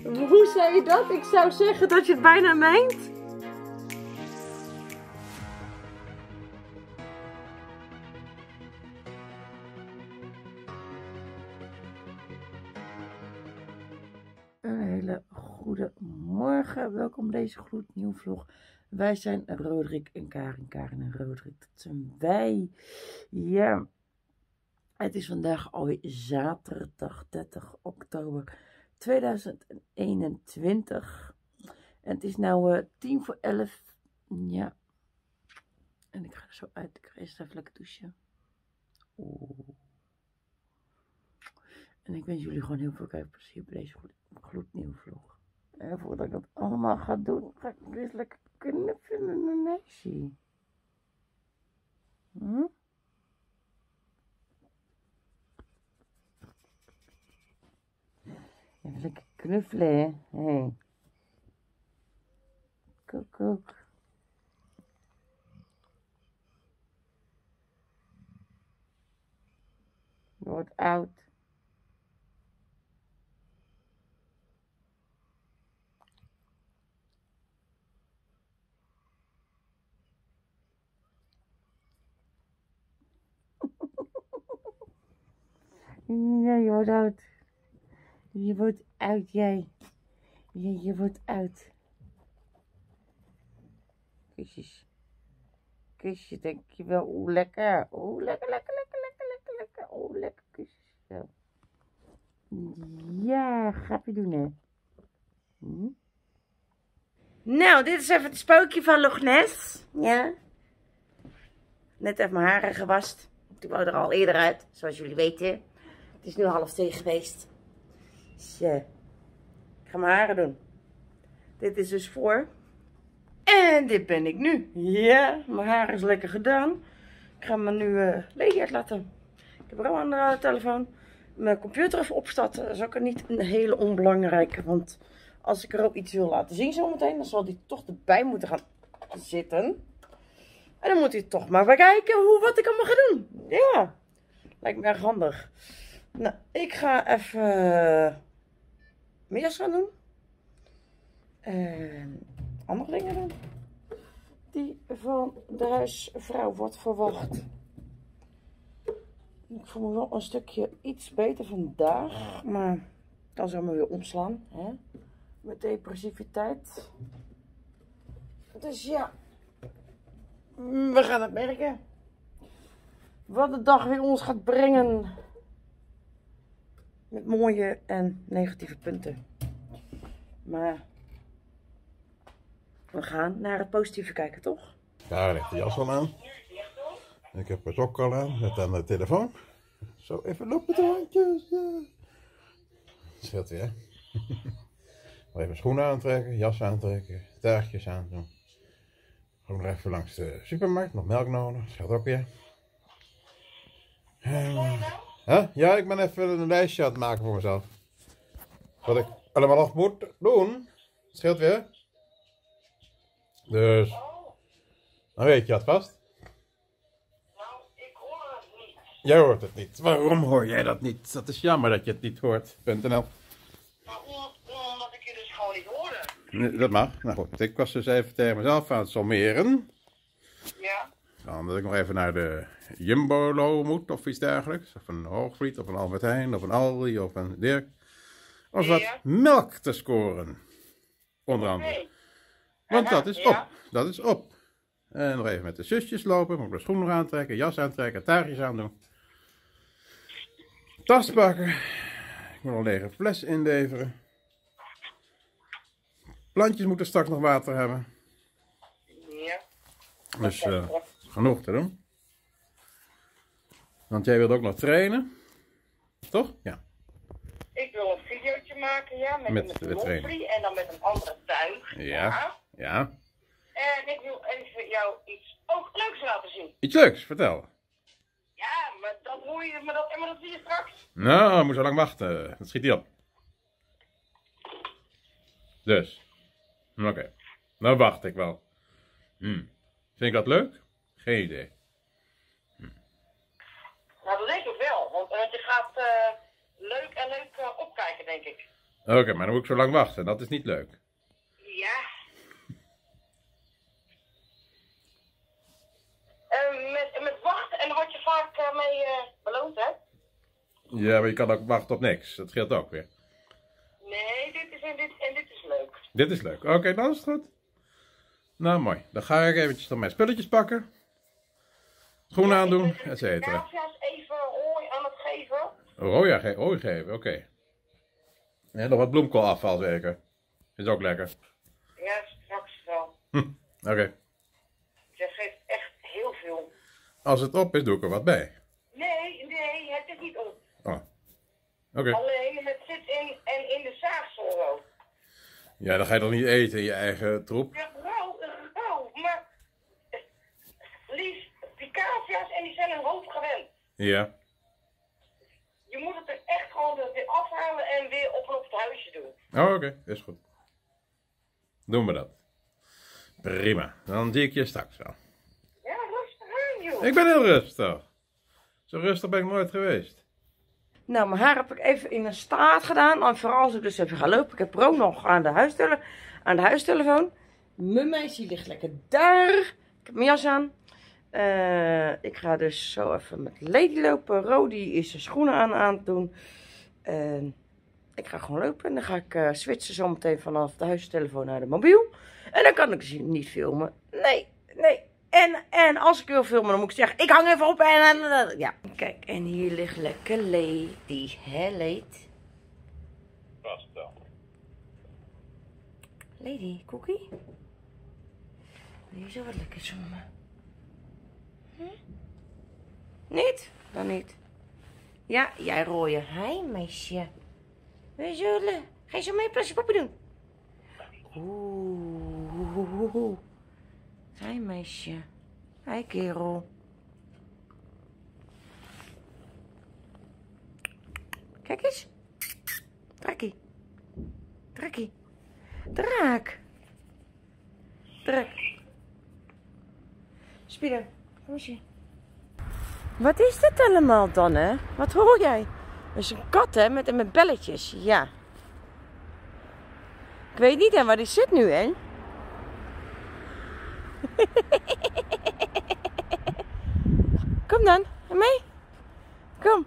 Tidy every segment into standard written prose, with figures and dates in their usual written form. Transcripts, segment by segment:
Hoe zei je dat? Ik zou zeggen dat je het bijna meent. Een hele goede morgen. Welkom bij deze gloednieuwe vlog. Wij zijn Roderick en Karin. Karin en Roderick, dat zijn wij. Ja, het is vandaag alweer zaterdag 30 oktober 2021. En het is nu 10:50. Ja. En ik ga er zo uit. Ik ga eerst even lekker douchen. Oeh. En ik wens jullie gewoon heel veel kijkplezier bij deze gloednieuwe vlog. En voordat ik dat allemaal ga doen, ga ik weer eens lekker knuffelen met mijn meisje. Even lekker knuffelen, hè? Hey. Koek. Je wordt oud. Ja, je wordt oud. Je wordt oud, jij. Ja, je wordt oud. Kusjes. Kusjes, dankjewel. Oeh, lekker. Oeh, lekker. Oeh, lekker kusjes. Zo. Ja, grapje doen, hè. Nou, dit is even het spookje van Loch Ness. Ja. Net even mijn haren gewast. Ik wou er al eerder uit, zoals jullie weten. Het is nu 1:30 geweest. Dus ik ga mijn haren doen. Dit is dus voor. En dit ben ik nu. Ja, mijn haar is lekker gedaan. Ik ga me nu Lady uitlaten. Ik heb er al aan de telefoon. Mijn computer even opstarten. Dat is ook niet een hele onbelangrijke. Want als ik er ook iets wil laten zien zometeen, dan zal die toch erbij moeten gaan zitten. En dan moet hij toch maar bekijken wat ik allemaal ga doen. Ja, lijkt me erg handig. Nou, ik ga even mijn jas gaan doen. En andere dingen doen. Die van de huisvrouw wordt verwacht. Ik voel me wel een stukje iets beter vandaag. Maar dan zal me weer omslaan. Hè? Met depressiviteit. Dus ja. We gaan het merken. Wat de dag weer ons gaat brengen. Met mooie en negatieve punten. Maar we gaan naar het positieve kijken, toch? Daar ligt de jas al aan. Ik heb het ook al aan, net aan de telefoon. Zo, even lopen de handjes. Ja. Scheelt weer. Even schoenen aantrekken, jas aantrekken, taartjes aandoen. Gewoon nog even langs de supermarkt, nog melk nodig. Scheelt ook weer. Ja, ik ben even een lijstje aan het maken voor mezelf. Wat ik allemaal nog moet doen. Scheelt weer. Dus, dan weet je het vast. Nou, ik hoor het niet. Jij hoort het niet. Waarom hoor jij dat niet? Dat is jammer dat je het niet hoort. .nl. Maar omdat ik je dus gewoon niet hoorde. Nee, dat mag. Nou goed, ik was dus even tegen mezelf aan het sommeren. Ja. Dan ik nog even naar de Jumbo moet of iets dergelijks. Of een Hoogvliet, of een Albert Heijn, of een Aldi, of een Dirk. Om wat melk te scoren. Onder andere. Want dat is op. Dat is op. En nog even met de zusjes lopen. Moet ik de schoen nog aantrekken, jas aantrekken, taartjes aandoen. Tas pakken. Ik moet een lege fles inleveren. Plantjes moeten straks nog water hebben. Ja. Dus genoeg te doen. Want jij wilt ook nog trainen. Toch? Ja. Ik wil een videootje maken, ja, met een loffie en dan met een andere tuig. Ja. En ik wil even jou iets ook leuks laten zien. Iets leuks, vertel. Ja, maar dat hoor je, maar dat zie je straks. Nou, moet zo lang wachten. Dat schiet niet op. Dus. Oké. Dan wacht ik wel. Vind ik dat leuk? Geen idee. Nou, dat denk ik wel. Want je gaat leuk opkijken, denk ik. Oké, maar dan moet ik zo lang wachten. Dat is niet leuk. Ja. Met wachten en dan word je vaak mee beloond, hè? Ja, maar je kan ook wachten op niks. Dat scheelt ook weer. Nee, dit is leuk. Dit is leuk. Oké, dan is het goed. Nou, mooi. Dan ga ik eventjes nog mijn spulletjes pakken. Schoenen aandoen, et cetera. Kavia's even hooi aan het geven. Rooi geven, oké. En nog wat bloemkoolafval zeker. Is ook lekker. Ja, straks wel. Oké. Ze geeft echt heel veel. Als het op is, doe ik er wat bij. Nee, het is niet op. Oh. Oké. Alleen, het zit in de zaagsel ook. Ja, dan ga je toch niet eten in je eigen troep? Ja, rauw, maar Lies, die cavia's en die zijn hun hoofd gewend. Ja. Je moet het er echt gewoon weer afhalen en weer op het huisje doen. Oh, oké. Is goed. Doen we dat. Prima. Dan zie ik je straks wel. Ja, rustig aan, joh. Ik ben heel rustig. Zo rustig ben ik nooit geweest. Nou, mijn haar heb ik even in een staart gedaan. En vooral als ik dus even ga lopen. Ik heb Ro nog aan de huistelefoon. Mijn meisje ligt lekker daar. Ik heb mijn jas aan. Ik ga dus zo even met Lady lopen. Ro die is zijn schoenen aan het doen. Ik ga gewoon lopen. En dan ga ik switchen zometeen vanaf de huistelefoon naar de mobiel. En dan kan ik ze niet filmen. Nee. En als ik wil filmen, dan moet ik zeggen, ik hang even op en ja. Kijk, en hier ligt lekker Lady. Hè, Lady? Vast wel. Lady, cookie? Wil je zo wat lekker zoomen? Niet? Dan niet. Ja, jij rooien. Hi, meisje. Wil je zo, ga je zo mee plasje poppen doen? Oeh. Hi, meisje. Hi, kerel. Kijk eens. Drakkie. Draak. Spieder, kom eens hier. Wat is dit allemaal dan, hè? Wat hoor jij? Dat is een kat, hè? Met belletjes. Ja. Ik weet niet, hè, waar die zit nu, hè? Kom dan, mee. Kom.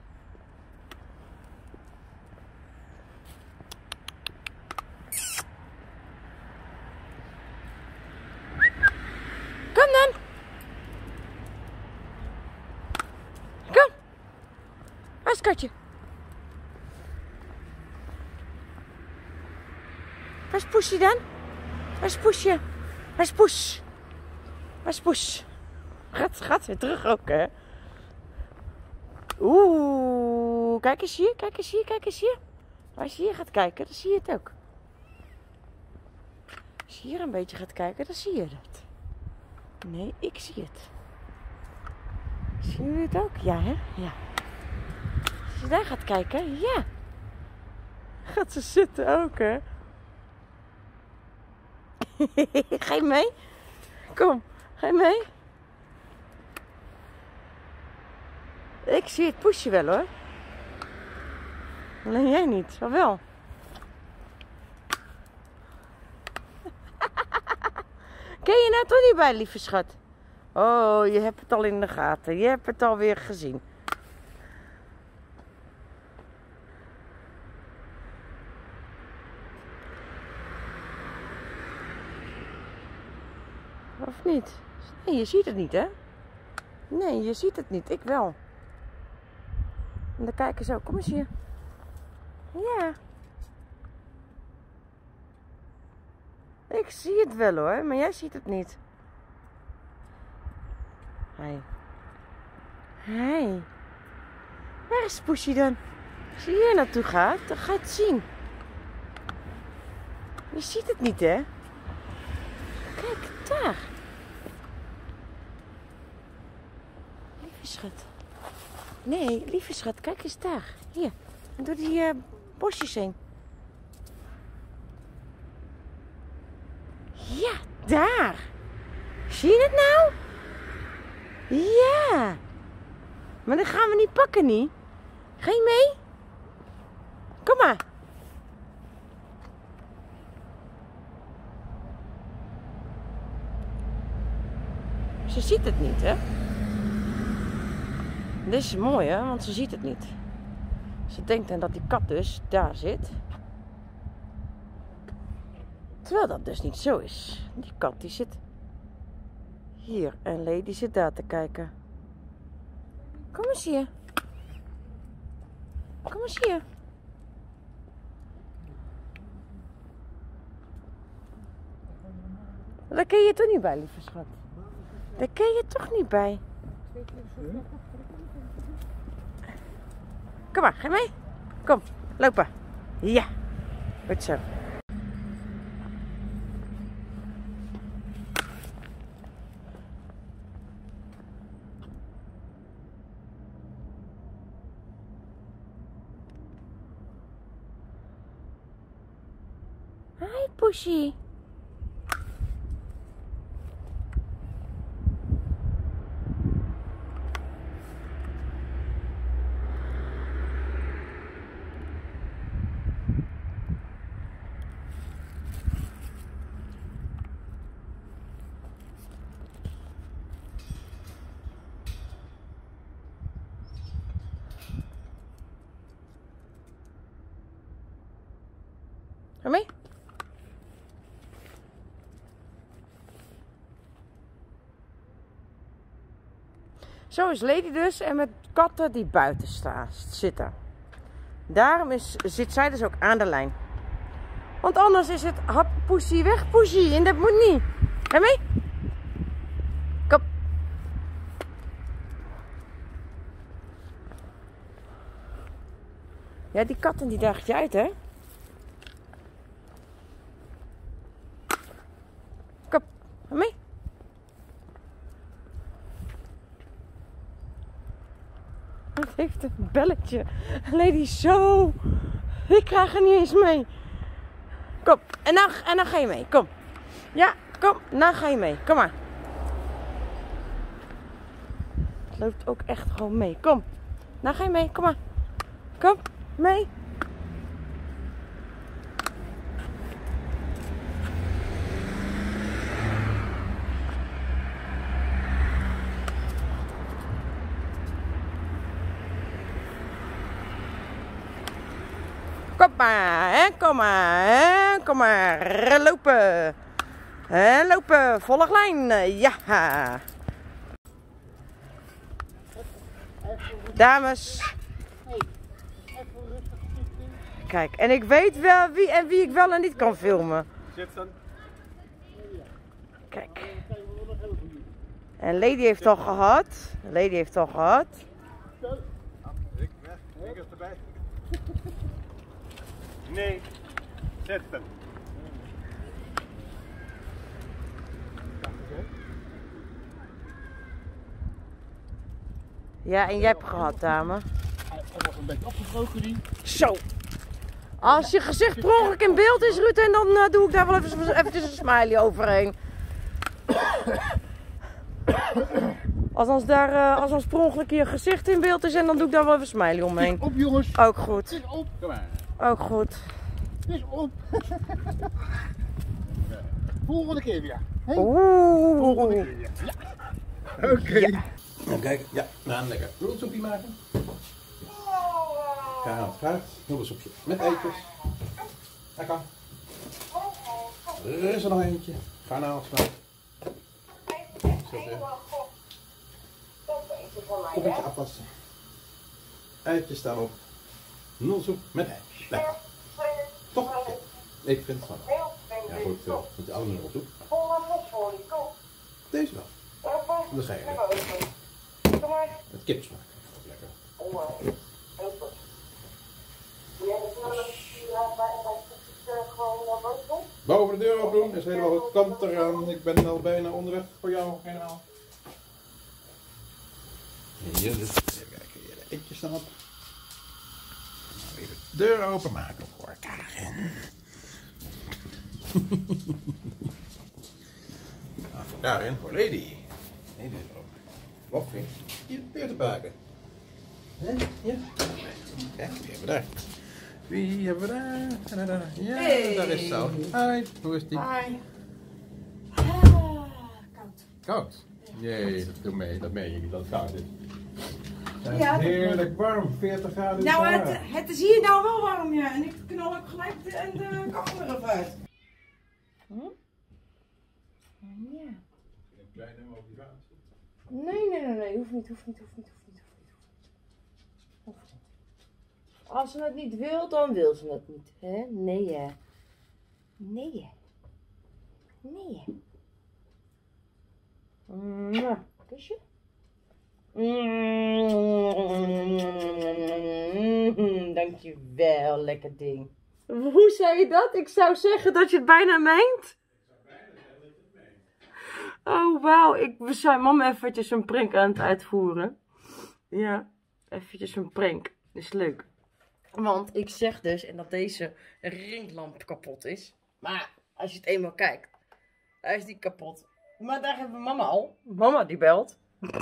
Kom dan. Kom. Waar is het katje? Waar is Poesje dan? Waar is Poesje? Waar is Poes? Waar is Poes? Gaat weer terug ook, hè? Oeh, kijk eens hier. Als je hier gaat kijken, dan zie je het ook. Als je hier een beetje gaat kijken, dan zie je het. Nee, ik zie het. Zien jullie het ook? Ja, hè? Ja. Als je daar gaat kijken, ja. Gaat ze zitten ook, hè? Ga je mee? Kom, ga je mee? Ik zie het Poesje wel, hoor. Alleen jij niet, maar wel. Ken je nou toch niet bij, lieve schat? Oh, je hebt het al in de gaten. Je hebt het alweer gezien. Of niet? Nee, je ziet het niet, hè? Nee, je ziet het niet. Ik wel. En dan kijken zo. Kom eens hier. Ja. Ik zie het wel, hoor. Maar jij ziet het niet. Hey. Waar is Poesje dan? Als je hier naartoe gaat, dan ga je het zien. Je ziet het niet, hè? Kijk, daar. Lieve schat. Nee, lieve schat, kijk eens daar. Hier, door die bosjes heen. Ja, daar. Zie je het nou? Ja. Maar dan gaan we niet pakken, niet? Ga je mee? Kom maar. Ze ziet het niet, hè? Dit is mooi, hè? Want ze ziet het niet. Ze denkt dan dat die kat dus daar zit. Terwijl dat dus niet zo is. Die kat die zit hier en Lady zit daar te kijken. Kom eens hier. Kom eens hier. Daar ken je toch niet bij, lieve schat? Daar ken je toch niet bij? Kom maar, ga je mee? Kom, lopen. Ja, goed zo. Hi, Pushy. Ga mee? Zo is Lady dus en met katten die buiten zitten. Daarom zit zij dus ook aan de lijn. Want anders is het hap Pussy weg Pussy en dat moet niet. Ga mee? Kom. Ja, die katten die daagt je uit, hè? Kom, ga mee. Wat heeft een belletje. Lady, zo. Ik krijg er niet eens mee. Kom, en dan ga je mee. Kom. Ja, kom, dan ga je mee. Kom maar. Het loopt ook echt gewoon mee. Kom. Dan ga je mee. Kom maar. Kom, mee. Kom maar, hè? Kom maar, hè? Kom maar, lopen. Hè? Lopen, volg lijn, ja. Dames. Kijk, en ik weet wel wie ik wel en niet kan filmen. Kijk. En Lady heeft al gehad. Lady heeft al gehad. Ik heb erbij. Nee, zetten. Ja, en jij hebt gehad, dame. Hij was een beetje afgebroken die. Zo. Als je gezicht per ongeluk in beeld is, Ruud, en dan doe ik daar wel eventjes een smiley overheen. Als ons per ongeluk je gezicht in beeld is en dan doe ik daar wel even een smiley omheen. Op jongens. Ook goed. Het is op. Kom maar. Ook goed. Het is op. Volgende keer weer. Hey? Oeh. Volgende keer weer. Ja. Oké. Ja. Even kijken. Ja, we gaan lekker noedelsoepje maken. Graag. Noedelsoepje met eitjes. Dat kan. Er is er nog eentje. Garnaalspraat. Koppeltje afwassen. Eitjes staan op. Noedelsoep met eitjes. Lekker. Toch? Ik vind het van. Ja goed, met de oude noedelsoep. Deze wel. Dat ga je lekker. Het kipsmaak. Lekker. Boven de deur op doen, is helemaal het kant eraan. Ik ben al bijna onderweg voor jou, generaal. Hier, dus, even kijken, hier de eitjes staan op. Nou, even de deur openmaken voor Karin. Nou, voor Karin, voor Lady. Nee, dit is ook. Loffie. Hier, weer te pakken. Ja. Kijk, wie hebben we daar? Wie hebben we daar? Ja, hey. Daar is Sal. Hi, hoe is die? Hi. Koud. Koud? Ja. Nee, dat meen je niet, dat het koud is. Het is Ja, dat heerlijk warm, 40 graden in Nou, Sahara. het is hier nou wel warm, ja. En ik knal ook gelijk de kachel erop uit. Hm? Ja. Een kleine motivatie. Nee. Hoeft niet. Als ze het niet wil, dan wil ze het niet. Hè? Nee, hè. Nee. Kusje. Dankjewel, lekker ding. Hoe zei je dat? Ik zou zeggen dat je het bijna meent. Oh, wauw. We zijn mama eventjes een prank aan het uitvoeren. Ja, eventjes een prank. Dat is leuk. Want ik zeg dus, en dat deze ringlamp kapot is. Maar als je het eenmaal kijkt, hij is niet kapot. Maar daar hebben we mama al. Mama die belt.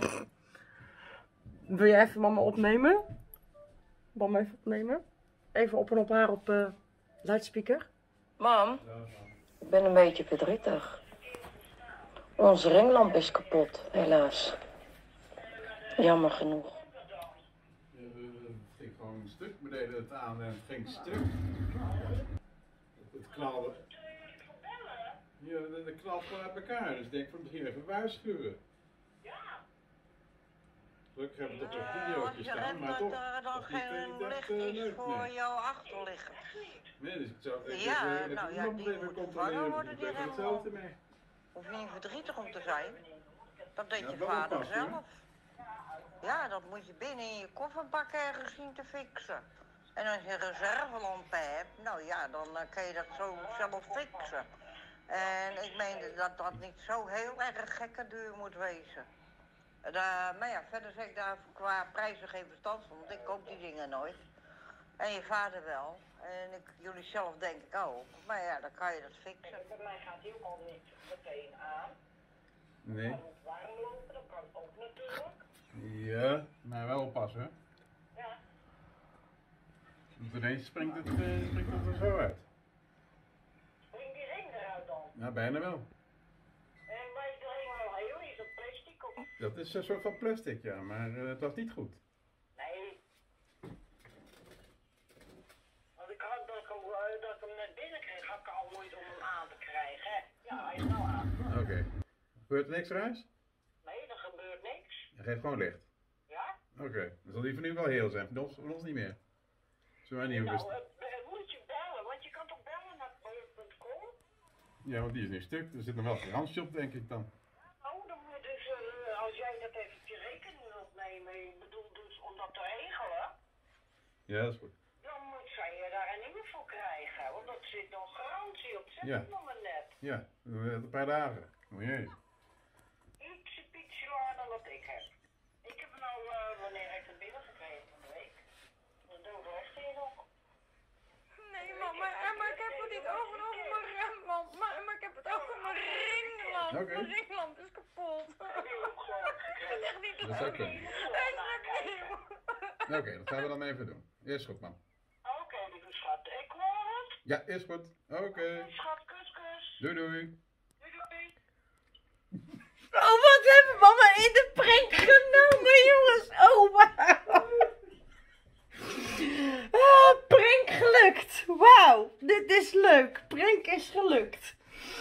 Wil jij even mama opnemen? Mama even opnemen. Even op en op haar op luidspreker. Mam, ik ben een beetje verdrietig. Onze ringlamp is kapot, helaas. Jammer genoeg. Het ging gewoon een stuk, we deden het aan en het ging stuk. Het knalde. Ja, dat knalt gewoon uit elkaar, dus ik denk van misschien even waarschuwen. Gelukkig hebben we toch een videootje staan, maar toch. Dat er dan geen licht is voor jouw achterliggen. Nee, dus ik zou Ja, nou ja, die even moet controleren. vervangen worden, Ik die ben er helemaal. hetzelfde mee. Hoef je niet verdrietig om te zijn. Dat deed Ja, je wel vader oppassen, hè? zelf. Ja, dat moet je binnen in je kofferbak ergens zien te fixen. En als je reservelampen hebt, nou ja, dan kan je dat zo zelf fixen. En ik meen dat dat niet zo heel erg gekke duur moet wezen. Maar ja, verder zeg ik daar qua prijzen geen verstand van, want ik koop die dingen nooit. En je vader wel. En jullie zelf denk ik ook. Maar ja, dan kan je dat fixen. Bij mij gaat hij ook al niet meteen aan. Nee. Kan het warm lopen, dat kan ook natuurlijk. Ja, maar wel oppassen, hè? Ja. Want ineens springt het er zo uit. Springt die ring eruit dan? Nou, bijna wel. En waar is de ring wel heel? Is dat plastic of? Dat is een soort van plastic, ja, maar het was niet goed. Nee. Want ik had dat ik hem net binnen kreeg, had ik al moeite om hem aan te krijgen. Hè? Ja, hij is nou aan. Oké. Gebeurt er niks raars? Nee, er gebeurt niks. Hij geeft gewoon licht. Ja? Oké, dan zal die van u wel heel zijn, van ons niet meer. Zullen wij niet Nou, bewust? moet je bellen, want je kan toch bellen naar bol.com? Ja, want die is nu stuk. Er zit nog wel garantie op, denk ik dan. Oh, dan moet dus, als jij dat even je rekening wilt nemen, ik bedoel dus om dat te regelen, Ja, dat is goed. dan moet zij daar een nieuwe voor krijgen, want dat zit nog garantie op, zeg Ja. ik nog maar net. Ja, een paar dagen. O jee. Ietsje pietje langer dan wat ik heb. Ik heb hem nou, wanneer heb ik het binnengekregen van de week? Dat doe ik echt hier nog. Nee, mama, maar ik heb het niet over mijn remlamp. Maar ik heb het over mijn ringlamp. Oké. Mijn ringlamp is kapot. Heb je ook gekregen? Echt niet Dat zou kunnen. leuk. Oké, dat gaan we dan even doen. Is goed, man. Oké, lieve schat, ik hoor het. Ja, is goed. Oké. Schat, kus, kus. Doei doei. Doei, doei. Oh, wat hebben mama in de prank genomen, jongens. Oh, wauw. Ah, prank gelukt. Wauw, dit is leuk. Prank is gelukt.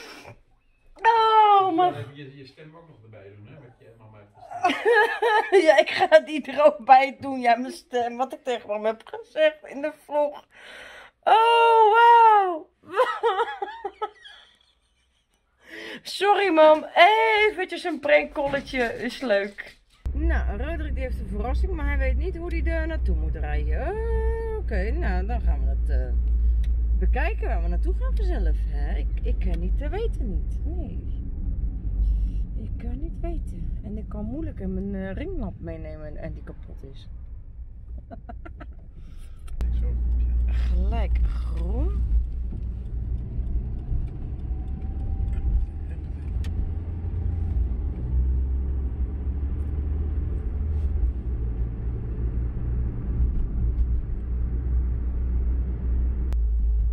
Oh, man. Even je stem ook nog erbij doen, hè? Met je mama Ja, ik ga die er ook bij doen. Ja, mijn stem. Wat ik tegen mama heb gezegd in de vlog. Oh, wauw. Sorry, mam. Eventjes een prankkolletje is leuk. Nou, Roderick die heeft een verrassing, maar hij weet niet hoe hij er naartoe moet rijden. Oké, nou, dan gaan we het bekijken waar we naartoe gaan vanzelf. Hè? Ik kan niet weten niet. Nee. Ik kan niet weten. En ik kan moeilijk mijn ringlamp meenemen en die kapot is. Zo. Gelijk groen.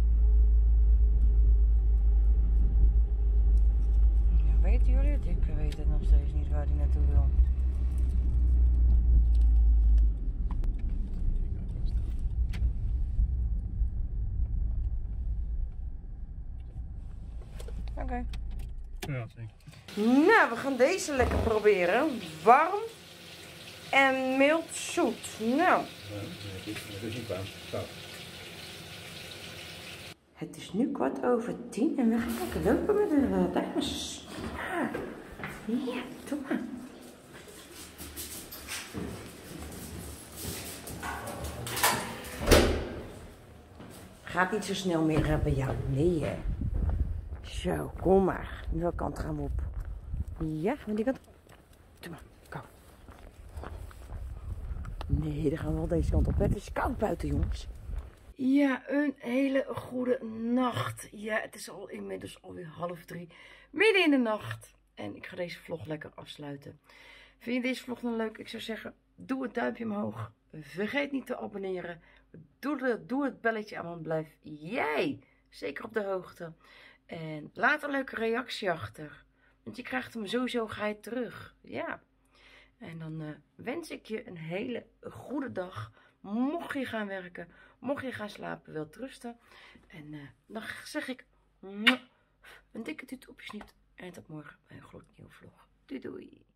Ja, weten jullie het? Ik weet weet het nog steeds niet waar hij naartoe wil. Oké. Ja, zeker. Nou, we gaan deze lekker proberen. Warm en mild zoet. Nou. Het is niet warm. Koud. Het is nu 10:15 en we gaan lekker lopen met de dames. Ja, doe maar. Gaat niet zo snel meer bij jou. Nee, hè. Zo, kom maar. Welke kant gaan we op? Ja, van die kant. Doe maar, kom. Nee, dan gaan we wel deze kant op. Het is koud buiten, jongens. Ja, een hele goede nacht. Ja, het is al inmiddels alweer 2:30. Midden in de nacht. En ik ga deze vlog lekker afsluiten. Vind je deze vlog nou leuk? Ik zou zeggen, doe het duimpje omhoog. Vergeet niet te abonneren. Doe het belletje aan, want blijf jij zeker op de hoogte. En laat een leuke reactie achter. Want je krijgt hem sowieso terug. Ja. En dan wens ik je een hele goede dag. Mocht je gaan werken, mocht je gaan slapen, wilt rusten. En dan zeg ik een dikke tuut op je snoet. En tot morgen bij een gloednieuwe vlog. Doei doei.